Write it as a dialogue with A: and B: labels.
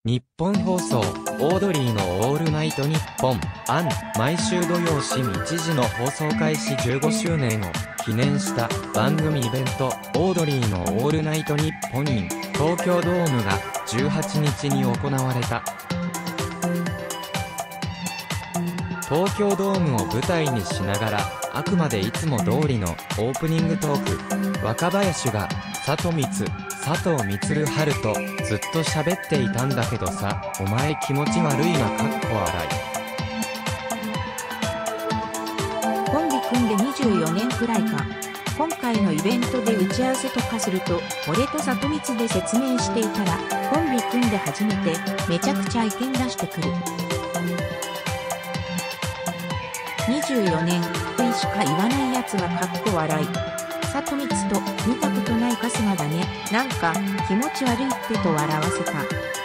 A: 日本放送、オードリーのオールナイトニッポン、毎週土曜深夜1時の放送開始15周年を記念した番組イベント、オードリーのオールナイトニッポン in 東京ドームが18日に行われた。東京ドームを舞台にしながら、あくまでいつも通りのオープニングトーク、若林が佐藤充春とずっと喋っていたんだけどさ、お前気持ち悪いなかっこ笑
B: い。コンビ組んで24年くらいか。今回のイベントで打ち合わせとかすると、俺と里光で説明していたら、コンビ組んで初めてめちゃくちゃ意見出してくる。24年しか言わないやつはかっこ笑い。里光と見たことない春日だね。なんか気持ち悪いってと笑わせた。